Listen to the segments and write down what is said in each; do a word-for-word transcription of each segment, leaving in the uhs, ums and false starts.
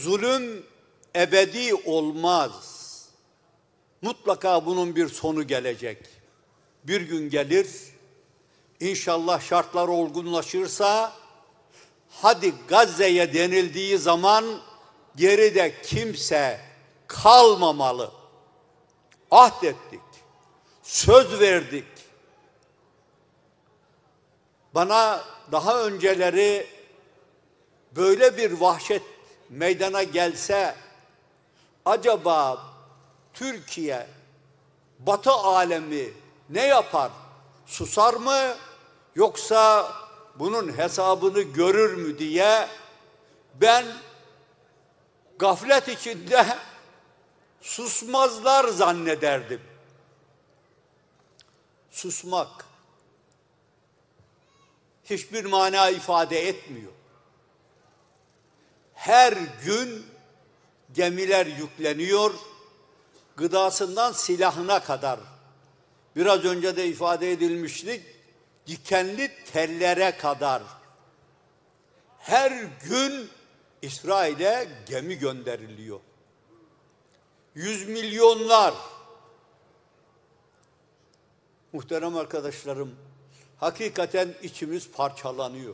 Zulüm ebedi olmaz. Mutlaka bunun bir sonu gelecek. Bir gün gelir, İnşallah şartlar olgunlaşırsa, hadi Gazze'ye denildiği zaman geride kimse kalmamalı. Ahdettik, söz verdik. Bana daha önceleri böyle bir vahşet meydana gelse, acaba Türkiye, Batı alemi ne yapar? Susar mı? Yoksa bunun hesabını görür mü diye ben gaflet içinde susmazlar zannederdim. Susmak hiçbir mana ifade etmiyor. Her gün gemiler yükleniyor, gıdasından silahına kadar. Biraz önce de ifade edilmişti, dikenli tellere kadar. Her gün İsrail'e gemi gönderiliyor. Yüz milyonlar. Muhterem arkadaşlarım, hakikaten içimiz parçalanıyor.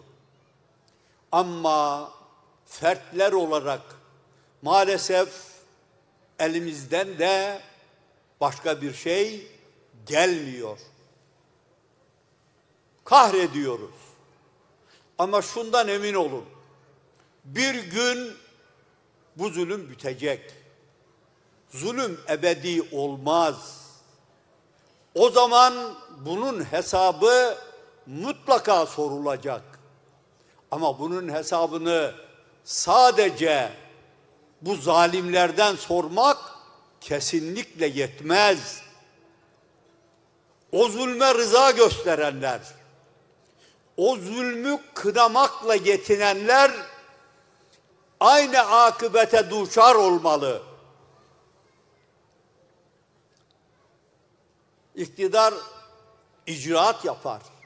Ama fertler olarak maalesef elimizden de başka bir şey gelmiyor. Kahrediyoruz. Ama şundan emin olun, bir gün bu zulüm bitecek. Zulüm ebedi olmaz. O zaman bunun hesabı mutlaka sorulacak. Ama bunun hesabını sadece bu zalimlerden sormak kesinlikle yetmez. O zulme rıza gösterenler, o zulmü kınamakla yetinenler aynı akıbete duçar olmalı. İktidar icraat yapar.